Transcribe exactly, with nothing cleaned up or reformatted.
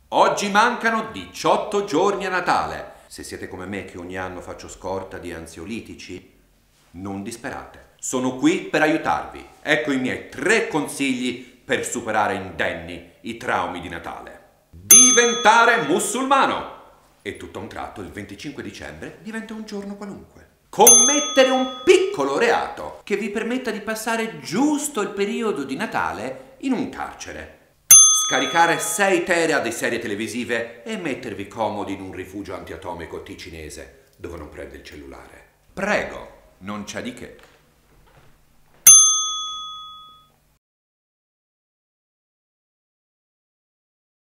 Oggi mancano diciotto giorni a Natale. Se siete come me che ogni anno faccio scorta di ansiolitici, non disperate. Sono qui per aiutarvi. Ecco i miei tre consigli per superare indenni i traumi di Natale. Diventare musulmano. E tutto a un tratto il venticinque dicembre diventa un giorno qualunque. Commettere un piccolo reato che vi permetta di passare giusto il periodo di Natale in un carcere. Scaricare sei tera di serie televisive e mettervi comodi in un rifugio antiatomico ticinese dove non prende il cellulare. Prego, non c'è di che.